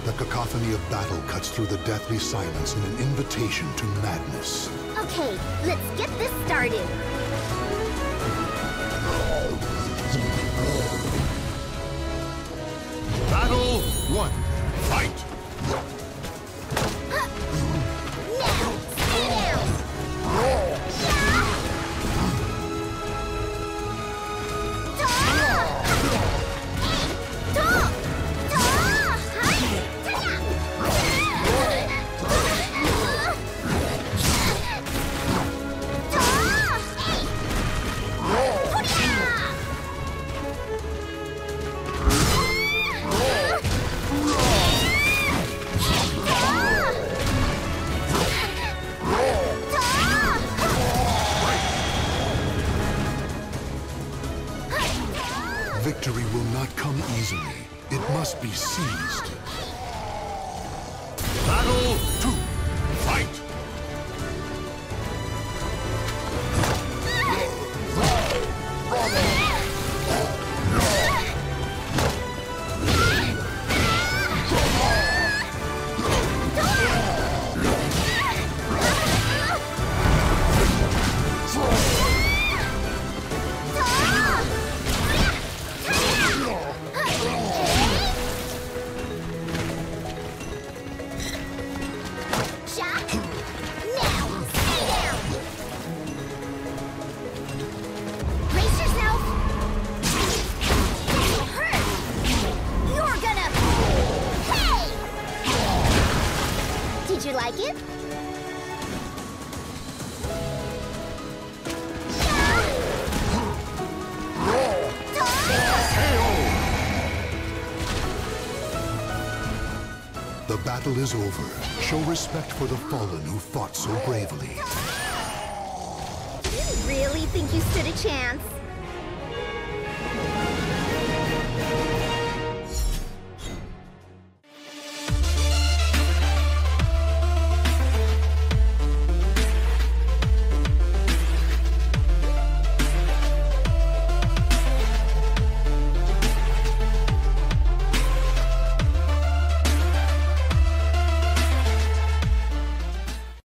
The cacophony of battle cuts through the deathly silence in an invitation to madness. Okay, let's get this started. Battle 1. Fight! Now, stay down! Victory will not come easily. It must be seized. Battle 2. Fight! Did you like it? The battle is over. Show respect for the fallen who fought so bravely. You really think you stood a chance?